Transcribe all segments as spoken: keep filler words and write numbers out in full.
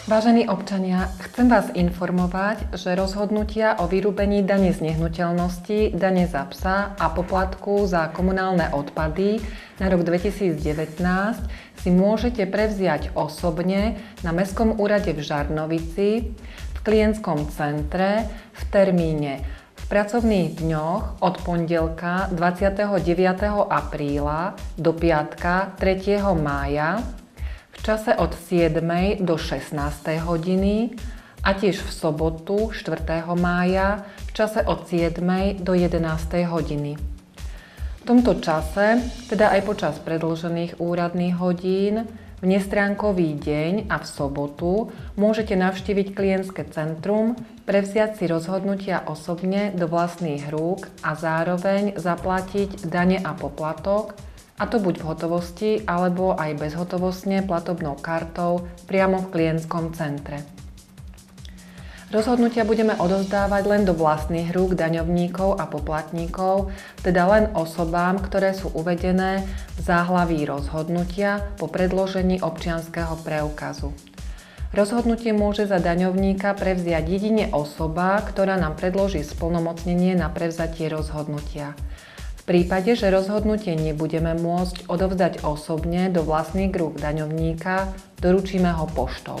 Vážení občania, chcem vás informovať, že rozhodnutia o vyrúbení dane z nehnuteľnosti, dane za psa a poplatku za komunálne odpady na rok dvetisícdevätnásť si môžete prevziať osobne na Mestskom úrade v Žarnovici, v klientskom centre, v termíne v pracovných dňoch od pondelka dvadsiateho deviateho apríla do piatka tretieho mája, v čase od siedmej do šestnástej hodiny a tiež v sobotu štvrtého mája v čase od siedmej do jedenástej hodiny. V tomto čase, teda aj počas predĺžených úradných hodín, v nestránkový deň a v sobotu môžete navštíviť klientské centrum, prevziať si rozhodnutia osobne do vlastných rúk a zároveň zaplatiť dane a poplatok, a to buď v hotovosti, alebo aj bezhotovostne platobnou kartou priamo v klientskom centre. Rozhodnutia budeme odovzdávať len do vlastných rúk daňovníkov a poplatníkov, teda len osobám, ktoré sú uvedené v záhlaví rozhodnutia po predložení občianskeho preukazu. Rozhodnutie môže za daňovníka prevziať jedine osoba, ktorá nám predloží splnomocnenie na prevzatie rozhodnutia. V prípade, že rozhodnutie nebudeme môcť odovzdať osobne do vlastných rúk daňovníka, doručíme ho poštou.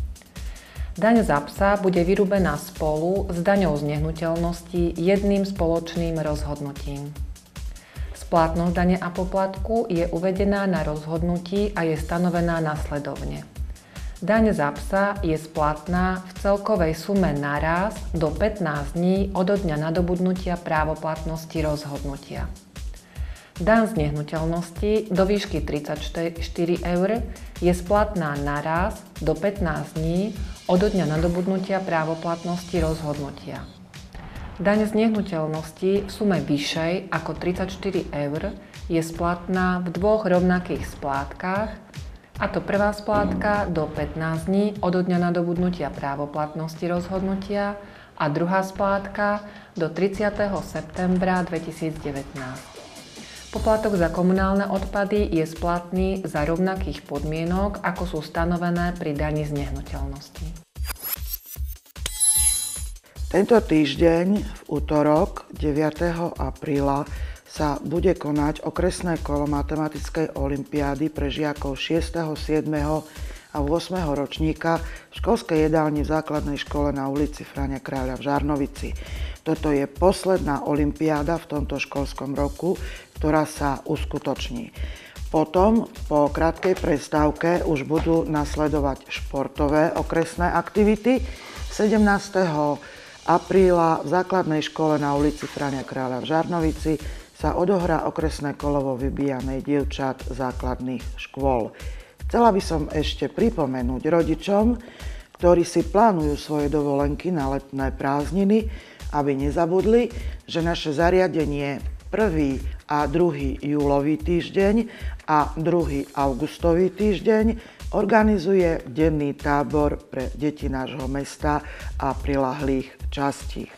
Daň za psa bude vyrúbená spolu s daňou z nehnuteľnosti jedným spoločným rozhodnutím. Splatnosť dane a poplatku je uvedená na rozhodnutí a je stanovená nasledovne. Daň za psa je splatná v celkovej sume naraz do pätnásť dní odo dňa nadobudnutia právoplatnosti rozhodnutia. Daň z nehnuteľnosti do výšky tridsaťštyri eur je splatná naraz do pätnásť dní odo dňa nadobudnutia právoplatnosti rozhodnutia. Daň z nehnuteľnosti v sume vyššej ako tridsaťštyri eur je splatná v dvoch rovnakých splátkach, a to prvá splátka do pätnásť dní odo dňa nadobudnutia právoplatnosti rozhodnutia a druhá splátka do tridsiateho septembra dvetisícdevätnásť. Poplatok za komunálne odpady je splatný za rovnakých podmienok, ako sú stanovené pri dani z nehnuteľnosti. Tento týždeň v utorok deviateho apríla sa bude konať okresné kolo matematickej olympiády pre žiakov šiesteho, siedmeho a ôsmeho ročníka v školskej jedálni v základnej škole na ulici Fráňa Kráľa v Žarnovici. Toto je posledná olympiáda v tomto školskom roku, ktorá sa uskutoční. Potom, po krátkej prestávke, už budú nasledovať športové okresné aktivity. sedemnásteho apríla v základnej škole na ulici Fráňa Kráľa v Žarnovici sa odohrá okresné kolo vo vybíjanej dievčat základných škôl. Chcela by som ešte pripomenúť rodičom, ktorí si plánujú svoje dovolenky na letné prázdniny, aby nezabudli, že naše zariadenie prvý a druhý júlový týždeň a druhý augustový týždeň organizuje denný tábor pre deti nášho mesta a prilahlých častí.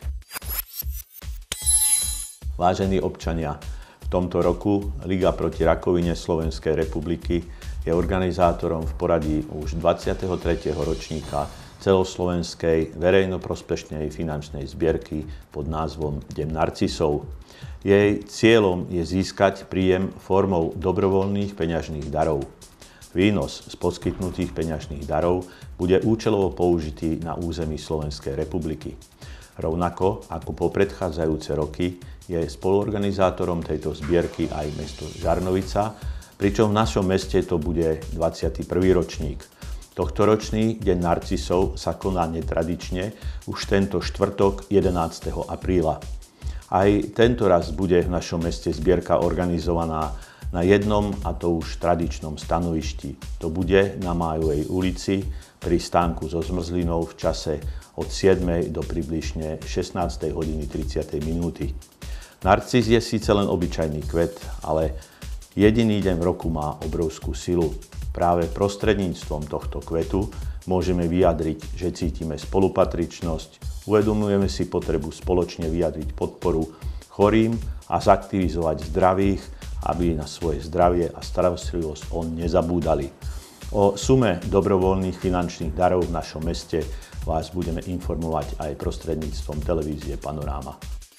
Vážení občania, v tomto roku Liga proti rakovine Slovenskej republiky je organizátorom v poradí už dvadsiateho tretieho ročníka celoslovenskej verejnoprospešnej finančnej zbierky pod názvom Deň narcisov. Jej cieľom je získať príjem formou dobrovoľných peňažných darov. Výnos z poskytnutých peňažných darov bude účelovo použitý na území Slovenskej republiky. Rovnako ako po predchádzajúce roky je spoluorganizátorom tejto zbierky aj mesto Žarnovica, pričom v našom meste to bude dvadsiaty prvý ročník. Tohtoročný Deň narcisov sa koná netradične už tento štvrtok jedenásteho apríla. Aj tento raz bude v našom meste zbierka organizovaná na jednom, a to už tradičnom stanovišti. To bude na Májovej ulici pri stánku so zmrzlinou v čase od siedmej do približne šestnástej hodiny tridsať minúty. Narcis je síce len obyčajný kvet, ale jediný deň v roku má obrovskú silu. Práve prostredníctvom tohto kvetu môžeme vyjadriť, že cítime spolupatričnosť, uvedomujeme si potrebu spoločne vyjadriť podporu chorým a zaktivizovať zdravých, aby na svoje zdravie a starostlivosť on nezabúdali. O sume dobrovoľných finančných darov v našom meste vás budeme informovať aj prostredníctvom televízie Panoráma.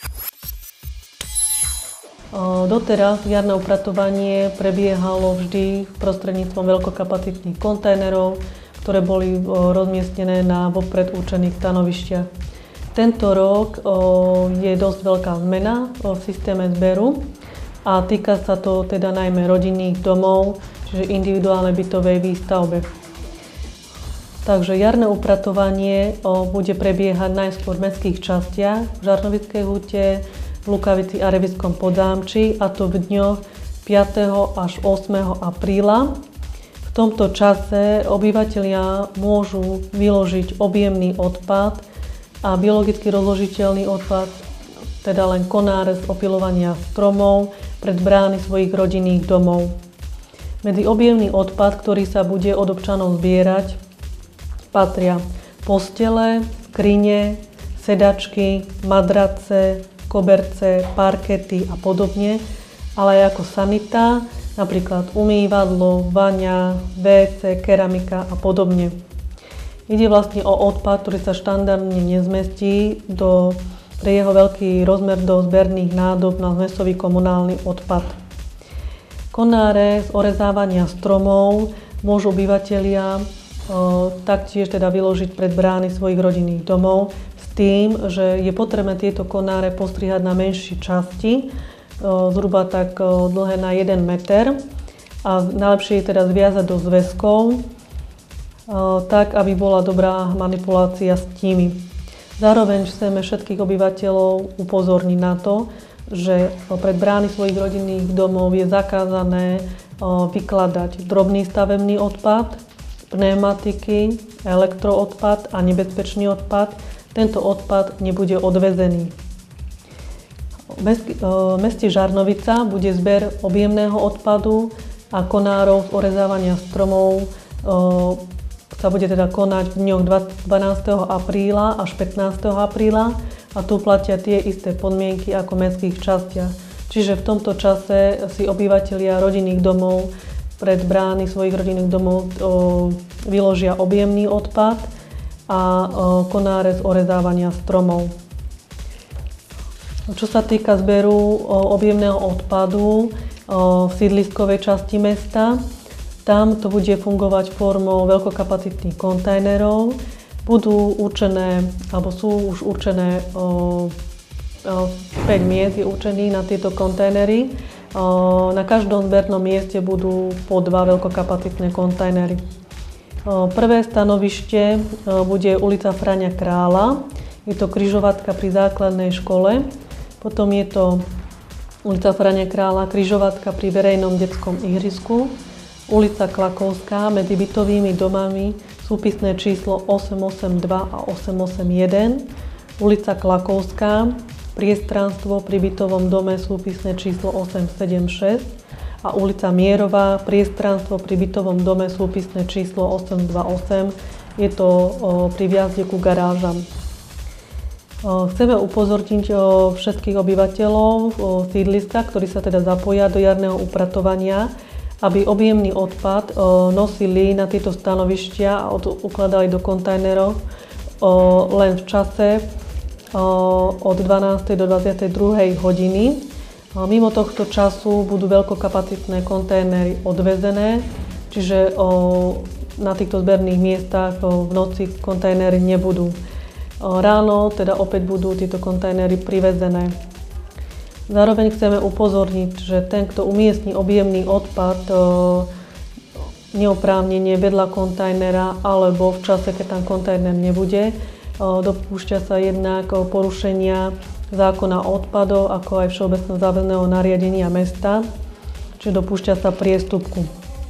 Doteraz jarné upratovanie prebiehalo vždy prostredníctvom veľkokapacitných kontajnerov, ktoré boli rozmiestnené na vopred určených stanovištiach. Tento rok je dosť veľká zmena v systéme zberu a týka sa to teda najmä rodinných domov, čiže individuálnej bytovej výstavbe. Takže jarné upratovanie bude prebiehať najskôr v mestských častiach, v Žarnovickej hute, v Lukavici a Revískom Podzámčí, a to v dňoch piateho až ôsmeho apríla. V tomto čase obyvatelia môžu vyložiť objemný odpad a biologicky rozložiteľný odpad, teda len konáre z opilovania stromov, pred brány svojich rodinných domov. Medzi objemný odpad, ktorý sa bude od občanov zbierať, patria postele, skrine, sedačky, madrace, koberce, parkety a podobne, ale aj ako sanita, napríklad umývadlo, vaňa, vé cé, keramika a podobne. Ide vlastne o odpad, ktorý sa štandardne nezmestí do, pre jeho veľký rozmer do zberných nádob na zmesový komunálny odpad. Konáre z orezávania stromov môžu obyvatelia e, taktiež teda vyložiť pred brány svojich rodinných domov s tým, že je potrebné tieto konáre postrihať na menšie časti, e, zhruba tak e, dlhé na jeden meter, a najlepšie je teda zviazať do zväzkov, tak, aby bola dobrá manipulácia s nimi. Zároveň chceme všetkých obyvateľov upozorniť na to, že pred brány svojich rodinných domov je zakázané vykladať drobný stavebný odpad, pneumatiky, elektroodpad a nebezpečný odpad. Tento odpad nebude odvezený. V meste Žarnovica bude zber objemného odpadu a konárov z orezávania stromov sa bude teda konať v dňoch dvanásteho apríla až pätnásteho apríla, a tu platia tie isté podmienky ako v mestských častiach. Čiže v tomto čase si obyvatelia rodinných domov pred brány svojich rodinných domov o, vyložia objemný odpad a o, konáre z orezávania stromov. Čo sa týka zberu o, objemného odpadu o, v sídliskovej časti mesta, tam to bude fungovať formou veľkokapacitných kontajnerov. Budú určené, alebo sú už určené o, o, päť miest je určených na tieto kontajnery. O, na každom zbernom mieste budú po dva veľkokapacitné kontajnery. O, prvé stanovište o, bude ulica Fráňa Krála. Je to križovatka pri základnej škole. Potom je to ulica Fráňa Krála, križovatka pri verejnom detskom ihrisku. Ulica Klakovská medzi bytovými domami, súpisné číslo osem osem dva a osem osem jeden. Ulica Klakovská, priestranstvo pri bytovom dome, súpisné číslo osem sedem šesť. A ulica Mierová, priestranstvo pri bytovom dome, súpisné číslo osem dva osem. Je to o, pri vjazde ku garážam. O, chceme upozorniť o, všetkých obyvateľov o, sídliska, ktorí sa teda zapoja do jarného upratovania, aby objemný odpad o, nosili na tieto stanovištia a od, ukladali do kontajnerov o, len v čase o, od dvanástej do dvadsiatej druhej hodiny. O, mimo tohto času budú veľkokapacitné kontajnery odvezené, čiže o, na týchto zberných miestach o, v noci kontajnery nebudú. O, ráno teda opäť budú tieto kontajnery privezené. Zároveň chceme upozorniť, že ten, kto umiestni objemný odpad e, neoprávnene vedľa kontajnera alebo v čase, keď tam kontajner nebude, e, dopúšťa sa jednak porušenia zákona o odpadoch, ako aj všeobecného záväzného nariadenia mesta, čiže dopúšťa sa priestupku.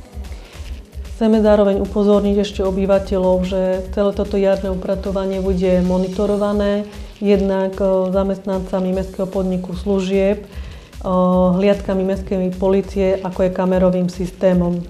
Chceme zároveň upozorniť ešte obyvateľov, že celé toto jarné upratovanie bude monitorované jednak zamestnancami mestského podniku služieb, hliadkami mestskej polície, ako aj kamerovým systémom.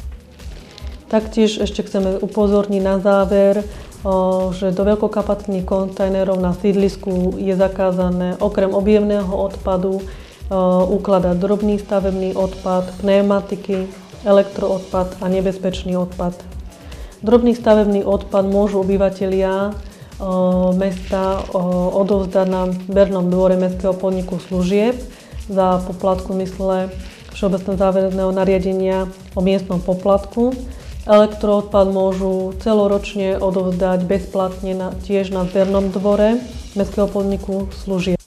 Taktiež ešte chceme upozorniť na záver, že do veľkokapacitných kontajnerov na sídlisku je zakázané okrem objemného odpadu ukladať drobný stavebný odpad, pneumatiky, elektroodpad a nebezpečný odpad. Drobný stavebný odpad môžu obyvatelia mesta odovzdať na zbernom dvore Mestského podniku služieb za poplatku v zmysle Všeobecného záväzného nariadenia o miestnom poplatku. Elektroodpad môžu celoročne odovzdať bezplatne na, tiež na zbernom dvore Mestského podniku služieb.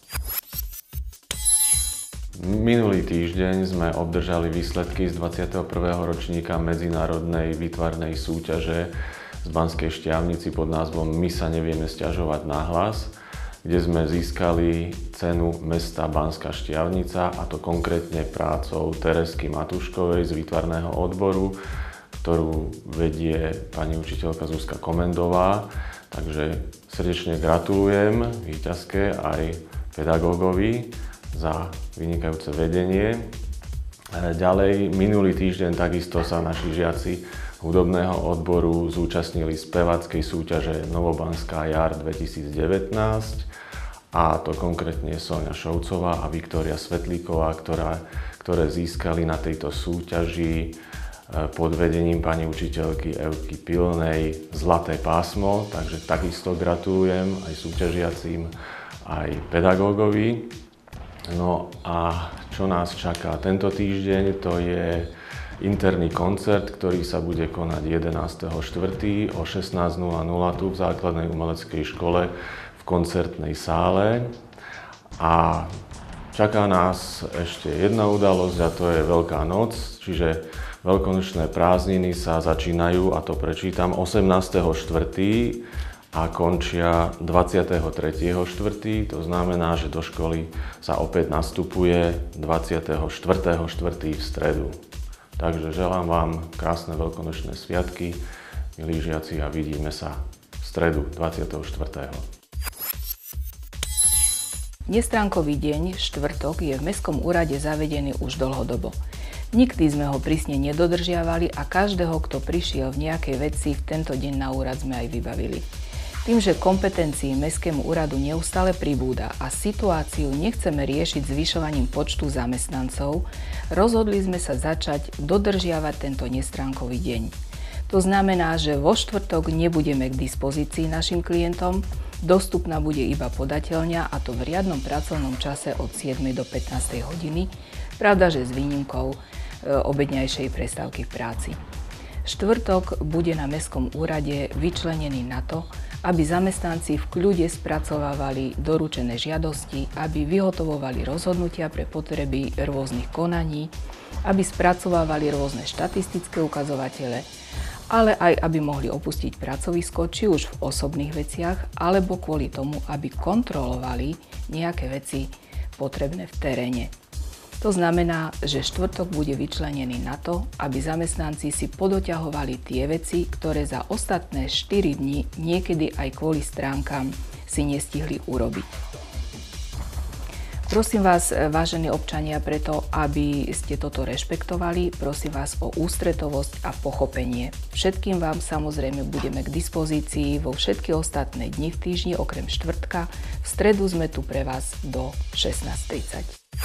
Minulý týždeň sme obdržali výsledky z dvadsiateho prvého ročníka medzinárodnej výtvarnej súťaže z Banskej Štiavnici pod názvom My sa nevieme sťažovať nahlas, kde sme získali cenu mesta Banská Štiavnica, a to konkrétne prácou Teresky Matuškovej z výtvarného odboru, ktorú vedie pani učiteľka Zuzka Komendová. Takže srdečne gratulujem víťazke aj pedagógovi za vynikajúce vedenie. Ďalej, minulý týždeň takisto sa naši žiaci hudobného odboru zúčastnili speváckej súťaže Novobanská jar dvetisícdevätnásť, a to konkrétne Soňa Šovcová a Viktória Svetlíková, ktorá, ktoré získali na tejto súťaži pod vedením pani učiteľky Evky Pilnej zlaté pásmo, takže takisto gratulujem aj súťažiacim, aj pedagógovi. No a čo nás čaká tento týždeň, to je interný koncert, ktorý sa bude konať jedenásteho štvrtého o šestnásť nula nula tu v základnej umeleckej škole v koncertnej sále. A čaká nás ešte jedna udalosť, a to je Veľká noc, čiže veľkonočné prázdniny sa začínajú, a to prečítam, osemnásteho štvrtého a končia dvadsiateho tretieho štvrtého To znamená, že do školy sa opäť nastupuje dvadsiateho štvrtého štvrtého v stredu. Takže želám vám krásne veľkonočné sviatky, milí žiaci, a vidíme sa v stredu dvadsiateho štvrtého Nestránkový deň, štvrtok, je v Mestskom úrade zavedený už dlhodobo. Nikdy sme ho prísne nedodržiavali a každého, kto prišiel v nejakej veci, v tento deň na úrad sme aj vybavili. Tým, že kompetencií Mestskému úradu neustále pribúda a situáciu nechceme riešiť zvyšovaním počtu zamestnancov, rozhodli sme sa začať dodržiavať tento nestránkový deň. To znamená, že vo štvrtok nebudeme k dispozícii našim klientom, dostupná bude iba podateľňa, a to v riadnom pracovnom čase od siedmej do pätnástej hodiny, pravda, že s výnimkou e, obedňajšej prestávky v práci. Štvrtok bude na Mestskom úrade vyčlenený na to, aby zamestnanci v kľude spracovávali doručené žiadosti, aby vyhotovovali rozhodnutia pre potreby rôznych konaní, aby spracovávali rôzne štatistické ukazovatele, ale aj aby mohli opustiť pracovisko, či už v osobných veciach, alebo kvôli tomu, aby kontrolovali nejaké veci potrebné v teréne. To znamená, že štvrtok bude vyčlenený na to, aby zamestnanci si podoťahovali tie veci, ktoré za ostatné štyri dni, niekedy aj kvôli stránkam, si nestihli urobiť. Prosím vás, vážení občania, preto, aby ste toto rešpektovali, prosím vás o ústretovosť a pochopenie. Všetkým vám samozrejme budeme k dispozícii vo všetky ostatné dni v týždni, okrem štvrtka. V stredu sme tu pre vás do šestnásť tridsať.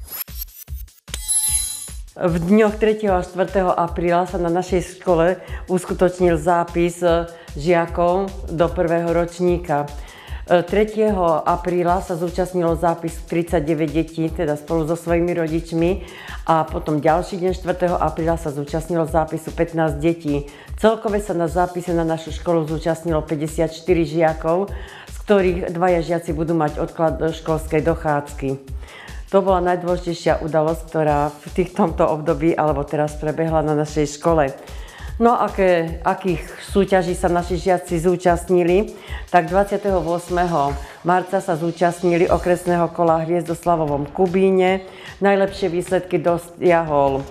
V dňoch tretieho a štvrtého apríla sa na našej škole uskutočnil zápis žiakov do prvého ročníka. tretieho apríla sa zúčastnilo zápis tridsaťdeväť detí, teda spolu so svojimi rodičmi, a potom ďalší deň štvrtého apríla sa zúčastnilo zápisu pätnásť detí. Celkové sa na zápise na našu školu zúčastnilo päťdesiatštyri žiakov, z ktorých dvaja žiaci budú mať odklad do školskej dochádzky. To bola najdôležitejšia udalosť, ktorá v tých, tomto období alebo teraz prebehla na našej škole. No aké, akých súťaží sa naši žiaci zúčastnili, tak dvadsiateho ôsmeho marca sa zúčastnili okresného kola hviezd v Slavovom Kubíne. Najlepšie výsledky dosiahol,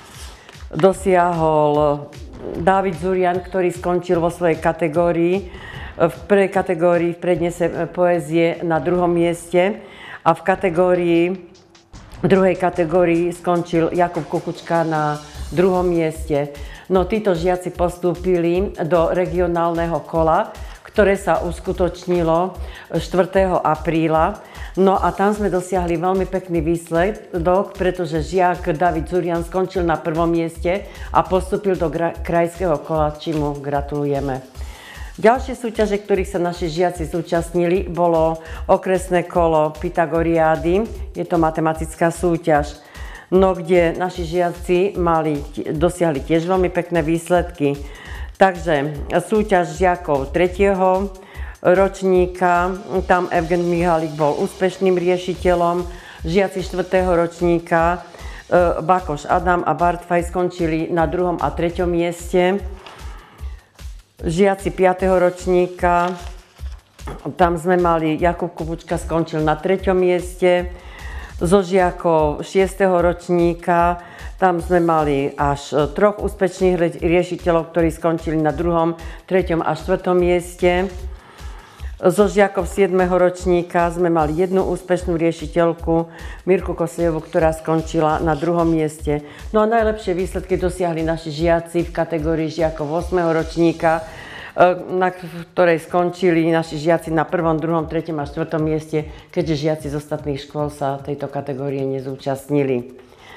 dosiahol Dávid Zurian, ktorý skončil vo svojej kategórii, v prvej kategórii v prednese poézie na druhom mieste. A v kategórii, v druhej kategórii skončil Jakub Kukučka na druhom mieste. No títo žiaci postúpili do regionálneho kola, ktoré sa uskutočnilo štvrtého apríla. No a tam sme dosiahli veľmi pekný výsledok, pretože žiak David Zurian skončil na prvom mieste a postúpil do krajského kola, čím mu gratulujeme. Ďalšie súťaže, ktorých sa naši žiaci zúčastnili, bolo okresné kolo Pythagoriády. Je to matematická súťaž, no kde naši žiaci mali, dosiahli tiež veľmi pekné výsledky. Takže súťaž žiakov tretieho ročníka, tam Evgen Mihalik bol úspešným riešiteľom. Žiaci štvrtého ročníka Bakoš Adam a Bartfaj skončili na druhom a treťom mieste. Žiaci piateho ročníka, tam sme mali Jakub Kubučka, skončil na treťom mieste. Zo žiakov šiesteho ročníka, tam sme mali až troch úspešných riešiteľov, ktorí skončili na druhom, treťom a štvrtom mieste. Zo žiakov siedmeho ročníka sme mali jednu úspešnú riešiteľku, Mirku Koslievu, ktorá skončila na druhom mieste. No a najlepšie výsledky dosiahli naši žiaci v kategórii žiakov ôsmeho ročníka, na ktorej skončili naši žiaci na prvom, druhom, treťom a štvrtom mieste, keďže žiaci z ostatných škôl sa tejto kategórie nezúčastnili.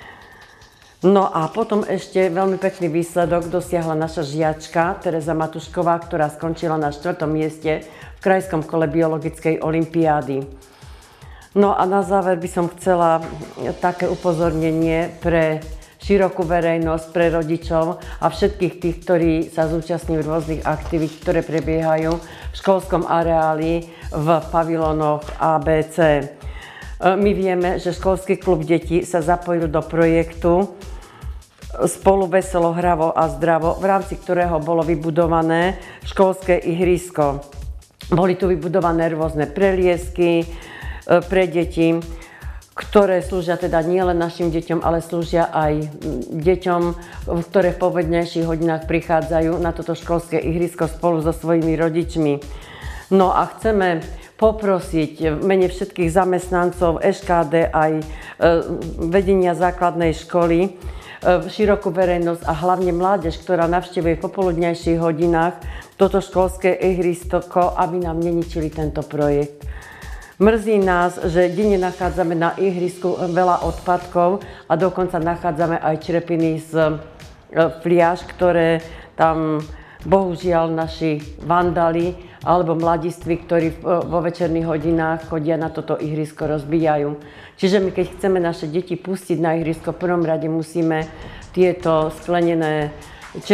No a potom ešte veľmi pekný výsledok dosiahla naša žiačka Tereza Matušková, ktorá skončila na štvrtom mieste v krajskom kole biologickej olympiády. No a na záver by som chcela také upozornenie pre širokú verejnosť, pre rodičov a všetkých tých, ktorí sa zúčastňujú rôznych aktivít, ktoré prebiehajú v školskom areáli v pavilónoch á bé cé. My vieme, že školský klub detí sa zapojil do projektu Spolu veselo, hravo a zdravo, v rámci ktorého bolo vybudované školské ihrisko. Boli tu vybudované rôzne preliesky pre deti, ktoré slúžia teda nielen našim deťom, ale slúžia aj deťom, ktoré v povednejších hodinách prichádzajú na toto školské ihrisko spolu so svojimi rodičmi. No a chceme poprosiť v mene všetkých zamestnancov eš ká dé aj vedenia základnej školy, širokú verejnosť a hlavne mládež, ktorá navštevuje v popoludnejších hodinách toto školské ihrisko, aby nám neničili tento projekt. Mrzí nás, že denne nachádzame na ihrisku veľa odpadkov a dokonca nachádzame aj črepiny z fliaž, ktoré tam bohužiaľ naši vandali alebo mladiství, ktorí vo večerných hodinách chodia na toto ihrisko, rozbijajú. Čiže my, keď chceme naše deti pustiť na ihrisko, v prvom rade musíme tieto sklenené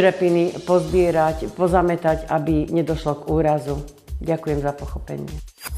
črepiny pozbierať, pozametať, aby nedošlo k úrazu. Ďakujem za pochopenie.